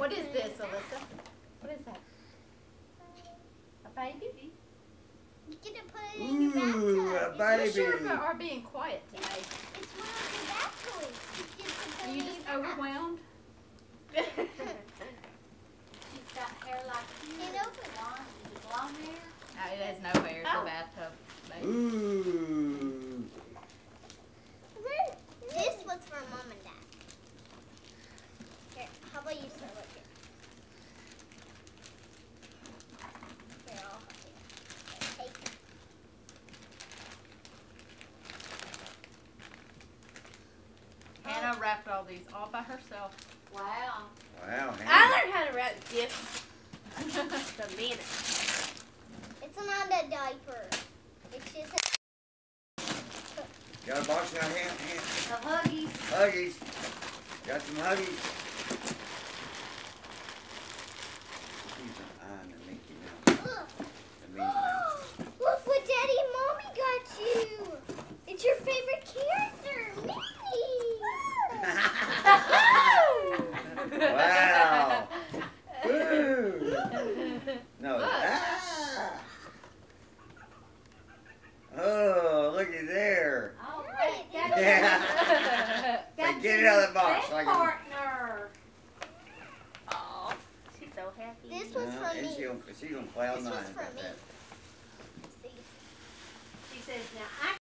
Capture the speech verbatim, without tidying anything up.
What is this, Alyssa? What is that? A baby? You get to put it in your bathtub. Ooh, a baby. You sure are being quiet today. It's, it's one of your bath toys. You get to put Are it you in just your bath. overwhelmed? She's got hair like you. It open. Blonde, is it blonde hair? No, it has no hair. It's Oh. a bathtub baby. Ooh. This was for mom and dad. Here, how about you start with it? Here, I'll help you. Here, take it. Hannah wrapped all these all by herself. Wow. Wow, I Hannah. learned how to wrap gifts the minute. It's not a diaper. It's just a... Got a box now, Hannah? Hannah. The Huggies. Huggies. Got some Huggies. She's eyeing the Mickey Mouse. The Minnie Mouse. Look what Daddy and Mommy got you. It's your favorite character, Minnie. Wow. Woo. No. Ah. Oh, looky there. All Right, right. got Got Yeah. got Say, get it your out of the box. best So I can, partner. Oh, she's so happy. This was no, for and me. she's on, she's on cloud This nine was for about me. that. See? She says, now I